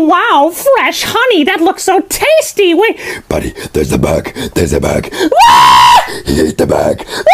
Oh, wow, fresh honey. That looks so tasty. Wait. Buddy, there's a bug. There's a bug. Ah! He ate the bug.